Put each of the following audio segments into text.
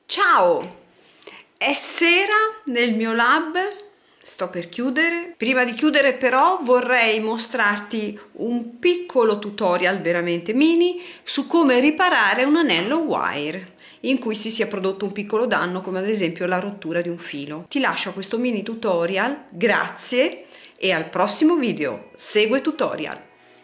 Ciao! È sera nel mio lab, sto per chiudere. Prima di chiudere però vorrei mostrarti un piccolo tutorial veramente mini su come riparare un anello wire in cui si sia prodotto un piccolo danno, come ad esempio la rottura di un filo. Ti lascio questo mini tutorial, grazie e al prossimo video. Segue tutorial.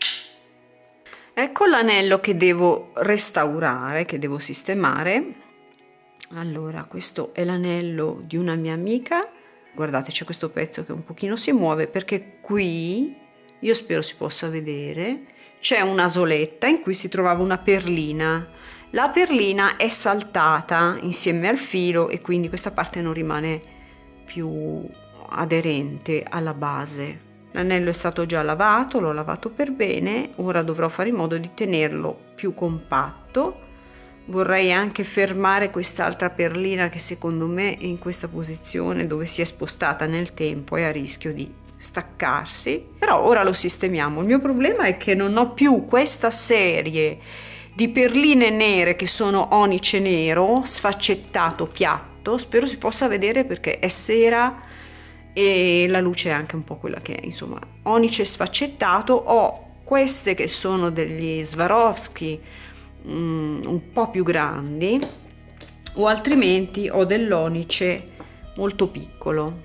Ecco l'anello che devo restaurare, che devo sistemare. Allora, questo è l'anello di una mia amica. Guardate, c'è questo pezzo che un pochino si muove perché qui, io spero si possa vedere, c'è una soletta in cui si trovava una perlina. La perlina è saltata insieme al filo e quindi questa parte non rimane più aderente alla base. L'anello è stato già lavato, l'ho lavato per bene, ora dovrò fare in modo di tenerlo più compatto. Vorrei anche fermare quest'altra perlina che secondo me in questa posizione dove si è spostata nel tempo è a rischio di staccarsi, però ora lo sistemiamo. Il mio problema è che non ho più questa serie di perline nere che sono onice nero sfaccettato piatto. Spero si possa vedere perché è sera e la luce è anche un po' quella che è, insomma, onice sfaccettato. Ho queste che sono degli Swarovski un po' più grandi, o altrimenti ho dell'onice molto piccolo,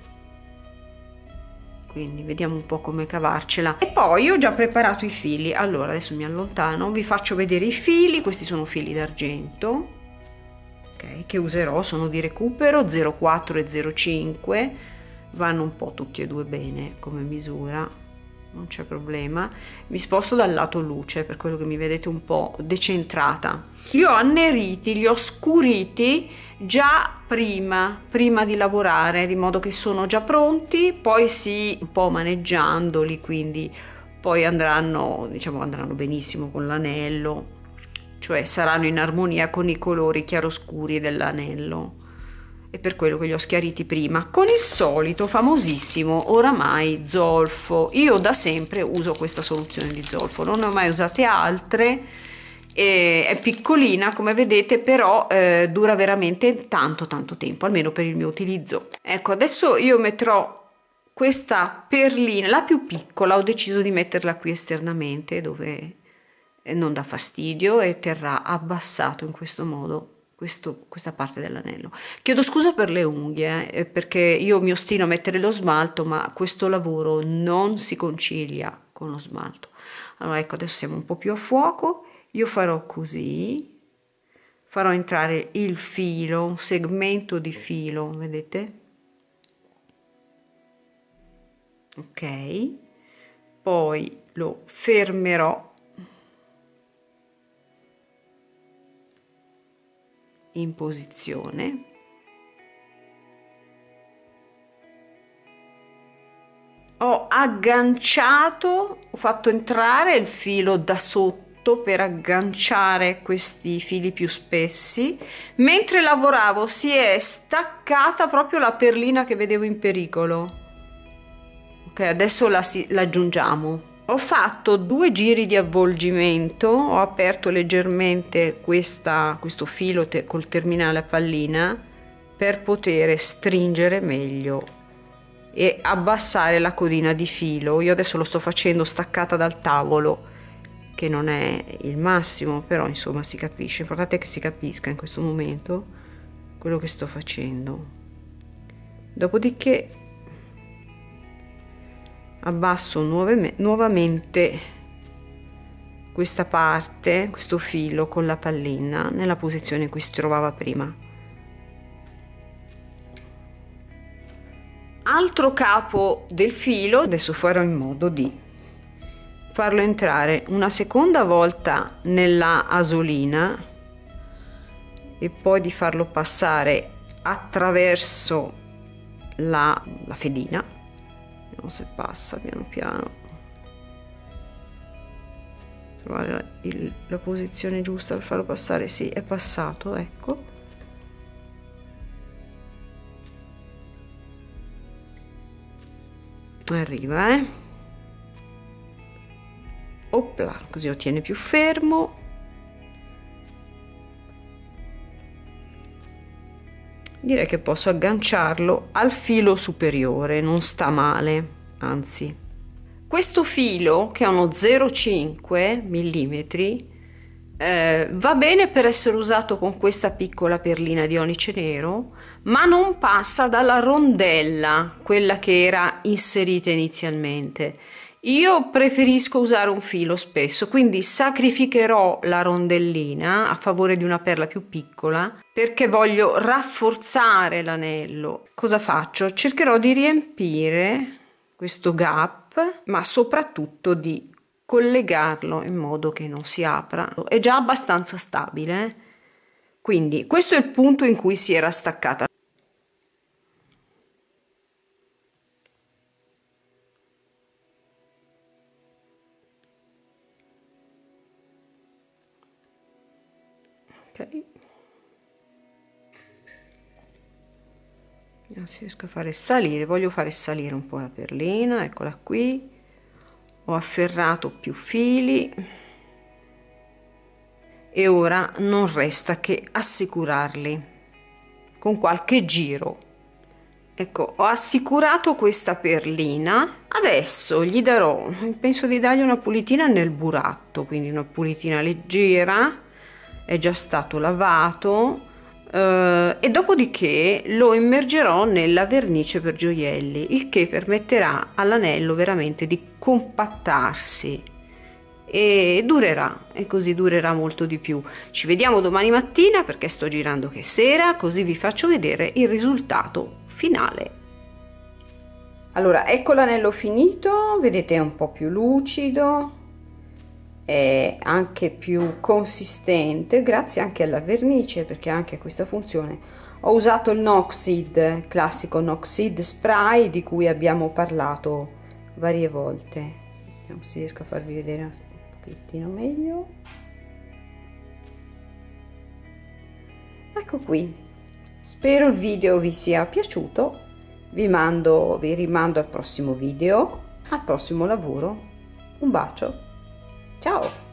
quindi vediamo un po' come cavarcela. E poi ho già preparato i fili. Allora adesso mi allontano, vi faccio vedere i fili. Questi sono fili d'argento, okay, che userò, sono di recupero 0,4 e 0,5, vanno un po' tutti e due bene come misura, non c'è problema. Mi sposto dal lato luce per quello che mi vedete un po' decentrata. Li ho anneriti, li ho scuriti già prima di lavorare, di modo che sono già pronti, poi un po' maneggiandoli, quindi poi andranno, diciamo, andranno benissimo con l'anello, cioè saranno in armonia con i colori chiaroscuri dell'anello. E per quello che li ho schiariti prima con il solito famosissimo oramai zolfo. Io da sempre uso questa soluzione di zolfo, non ne ho mai usate altre, è piccolina come vedete, però dura veramente tanto tempo, almeno per il mio utilizzo. Ecco, adesso io metterò questa perlina, la più piccola, ho deciso di metterla qui esternamente dove non dà fastidio e terrà abbassato in questo modo questa parte dell'anello. Chiedo scusa per le unghie, perché io mi ostino a mettere lo smalto, ma questo lavoro non si concilia con lo smalto. Allora ecco, adesso siamo un po' più a fuoco, io farò così, farò entrare il filo, un segmento di filo, vedete? Ok, poi lo fermerò in posizione, ho agganciato, ho fatto entrare il filo da sotto per agganciare questi fili più spessi. Mentre lavoravo si è staccata proprio la perlina che vedevo in pericolo. Ok, adesso la aggiungiamo. Ho fatto 2 giri di avvolgimento, ho aperto leggermente questo filo col terminale a pallina per poter stringere meglio e abbassare la codina di filo. Io adesso lo sto facendo staccata dal tavolo, che non è il massimo, però insomma si capisce, l'importante è che si capisca in questo momento quello che sto facendo. Dopodiché abbasso nuovamente questa parte, questo filo con la pallina nella posizione in cui si trovava prima. Altro capo del filo, adesso farò in modo di farlo entrare una seconda volta nella asolina e poi di farlo passare attraverso la fedina. Vediamo se passa piano piano, trovare la posizione giusta per farlo passare. Sì, è passato, ecco. Arriva, opla, così lo tiene più fermo. direi che posso agganciarlo al filo superiore, non sta male, anzi. Questo filo, che è uno 0,5 mm, va bene per essere usato con questa piccola perlina di onice nero, ma non passa dalla rondella, quella che era inserita inizialmente. Io preferisco usare un filo spesso, quindi sacrificherò la rondellina a favore di una perla più piccola perché voglio rafforzare l'anello. Cosa faccio? Cercherò di riempire questo gap, ma soprattutto di collegarlo in modo che non si apra. È già abbastanza stabile, quindi questo è il punto in cui si era staccata. Ok, non si riesco a fare salire, voglio fare salire un po' la perlina, eccola qui. Ho afferrato più fili e ora non resta che assicurarli con qualche giro. Ecco, ho assicurato questa perlina. Adesso gli darò, penso di dargli una pulitina nel buratto, quindi una pulitina leggera, è già stato lavato, e dopodiché lo immergerò nella vernice per gioielli, il che permetterà all'anello veramente di compattarsi e durerà, e così durerà molto di più. Ci vediamo domani mattina perché sto girando che sera, così vi faccio vedere il risultato finale. Allora, ecco l'anello finito, vedete è un po' più lucido, è anche più consistente grazie anche alla vernice, perché anche questa funzione. Ho usato il Noxid, classico Noxid spray di cui abbiamo parlato varie volte. Vediamo se riesco a farvi vedere un pochettino meglio. Ecco qui, spero il video vi sia piaciuto, vi rimando al prossimo video, al prossimo lavoro. Un bacio, ciao!